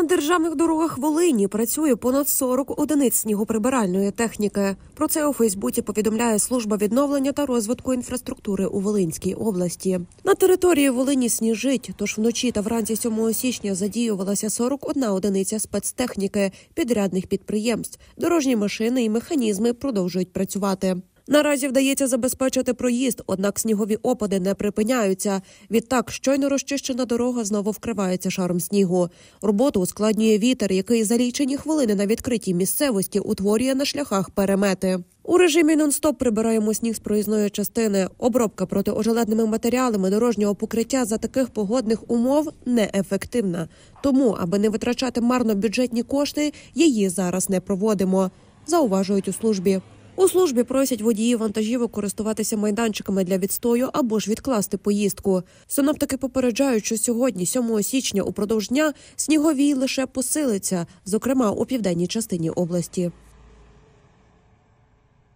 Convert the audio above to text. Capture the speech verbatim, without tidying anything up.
державних дорогах Волині працює понад сорок одиниць снігоприбиральної техніки. Про це у Фейсбуці повідомляє служба відновлення та розвитку інфраструктури у Волинській області. На території Волині сніжить, тож вночі та вранці сьомого січня задіювалася сорок одна одиниця спецтехніки підрядних підприємств. Дорожні машини і механізми продовжують працювати. Наразі вдається забезпечити проїзд, однак снігові опади не припиняються. Відтак, щойно розчищена дорога знову вкривається шаром снігу. Роботу ускладнює вітер, який за лічені хвилини на відкритій місцевості утворює на шляхах перемети. У режимі нон-стоп прибираємо сніг з проїзної частини. Обробка протиожеледними матеріалами дорожнього покриття за таких погодних умов неефективна. Тому, аби не витрачати марно бюджетні кошти, її зараз не проводимо, зауважують у службі. У службі просять водіїв вантажівок користуватися майданчиками для відстою або ж відкласти поїздку. Синоптики попереджають, що сьогодні, сьомого січня, упродовж дня сніговій лише посилиться, зокрема у південній частині області.